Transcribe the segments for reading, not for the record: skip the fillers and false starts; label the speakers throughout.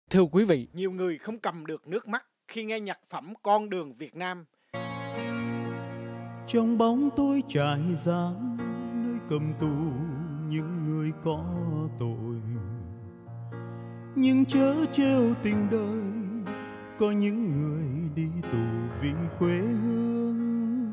Speaker 1: Thưa quý vị, nhiều người không cầm được nước mắt khi nghe nhạc phẩm Con đường Việt Nam.
Speaker 2: Trong bóng tối trải giam nơi cầm tù những người có tội, nhưng chớ trêu tình đời, có những người đi tù vì quê hương.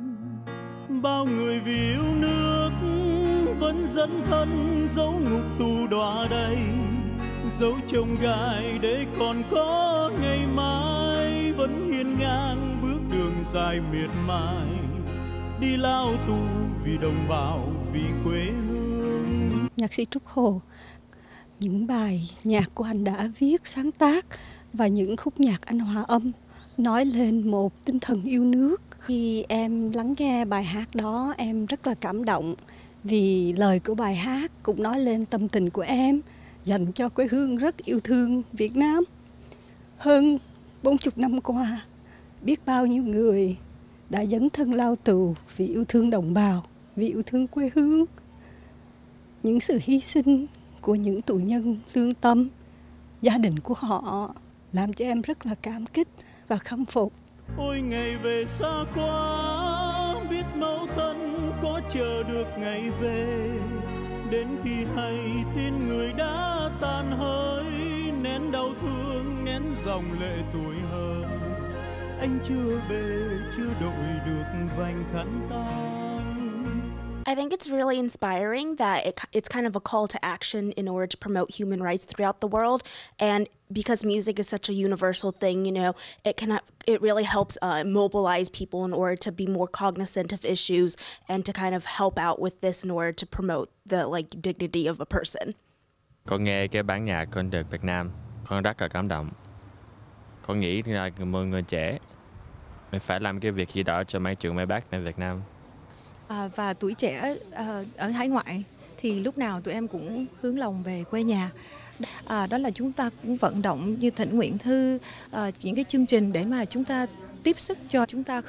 Speaker 2: Bao người vì yêu nước vẫn dấn thân dấu ngục tù đọa đầy, dấu chông gai để còn có ngày mai, vẫn hiên ngang bước đường dài miệt mài, đi lao tù vì đồng bào, vì quê hương.
Speaker 3: Nhạc sĩ Trúc Hồ, những bài nhạc của anh đã viết, sáng tác và những khúc nhạc anh hòa âm nói lên một tinh thần yêu nước. Khi em lắng nghe bài hát đó, em rất là cảm động vì lời của bài hát cũng nói lên tâm tình của em dành cho quê hương rất yêu thương Việt Nam. Hơn 40 năm qua, biết bao nhiêu người đã dấn thân lao tù vì yêu thương đồng bào, vì yêu thương quê hương. Những sự hy sinh của những tù nhân lương tâm, gia đình của họ làm cho em rất là cảm kích và khâm phục.
Speaker 2: Ôi ngày về xa quá, biết mẫu thân có chờ được ngày về, đến khi hay tin người đã tàn hơi, nén đau thương, nén dòng lệ tuổi hờn. Anh chưa về, chưa đội được vành khăn tang.
Speaker 4: I think it's really inspiring that it's kind of a call to action in order to promote human rights throughout the world. And because music is such a universal thing, you know, it really helps mobilize people in order to be more cognizant of issues and to kind of help out with this in order to promote the dignity of a person.
Speaker 5: Con nghe cái bản nhạc Con đường Việt Nam, con rất là cảm động. Con nghĩ là mọi người trẻ mình phải làm cái việc gì đó cho mấy trường mấy bác ở Việt Nam.
Speaker 6: Và tuổi trẻ ở hải ngoại thì lúc nào tụi em cũng hướng lòng về quê nhà. Đó là chúng ta cũng vận động như thỉnh nguyện thư, những cái chương trình để mà chúng ta tiếp sức cho chúng ta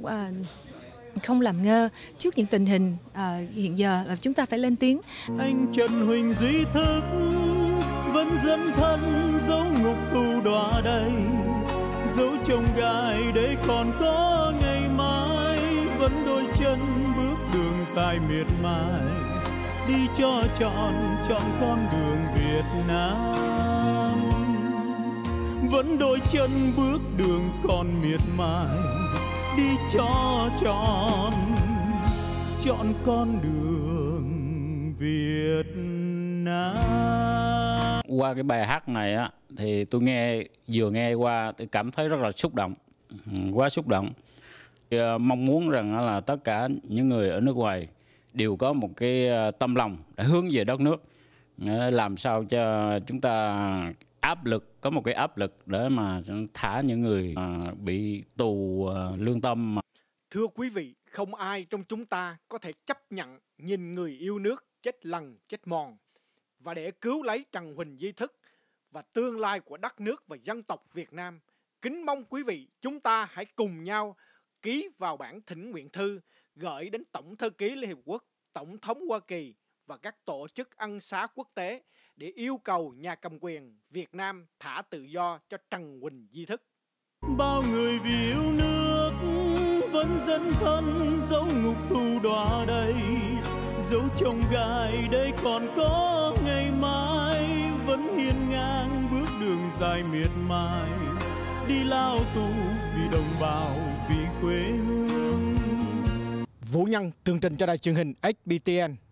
Speaker 6: không làm ngơ trước những tình hình hiện giờ, là chúng ta phải lên tiếng.
Speaker 2: Anh Trần Huỳnh Duy Thức vẫn dấn thân dấu ngục tù đọa đầy, dấu chông gai để còn có ngày mai, vẫn đôi chân bước đường dài miệt mài, đi cho trọn con đường Việt Nam. Vẫn đôi chân bước đường còn miệt mài, đi cho trọn con đường Việt Nam.
Speaker 7: Qua cái bài hát này á thì tôi vừa nghe qua tôi cảm thấy rất là xúc động, quá xúc động. Mong muốn rằng là tất cả những người ở nước ngoài đều có một cái tâm lòng để hướng về đất nước, làm sao cho chúng ta có một cái áp lực để mà thả những người bị tù lương tâm.
Speaker 1: Thưa quý vị, không ai trong chúng ta có thể chấp nhận nhìn người yêu nước chết lần chết mòn. Và để cứu lấy Trần Huỳnh Duy Thức và tương lai của đất nước và dân tộc Việt Nam, kính mong quý vị chúng ta hãy cùng nhau ký vào bản thỉnh nguyện thư gửi đến Tổng thư ký Liên Hiệp Quốc, Tổng thống Hoa Kỳ và các tổ chức ân xá quốc tế để yêu cầu nhà cầm quyền Việt Nam thả tự do cho Trần Huỳnh Duy Thức.
Speaker 2: Bao người vì yêu nước vẫn dấn thân dấu ngục tù đọa đầy, dấu chông gai để còn có ngày mai, vẫn hiên ngang bước đường dài miệt mài, đi lao tù vì đồng bào, vì quê hương.
Speaker 1: Vũ Nhân tường trình cho đài truyền hình HBTN.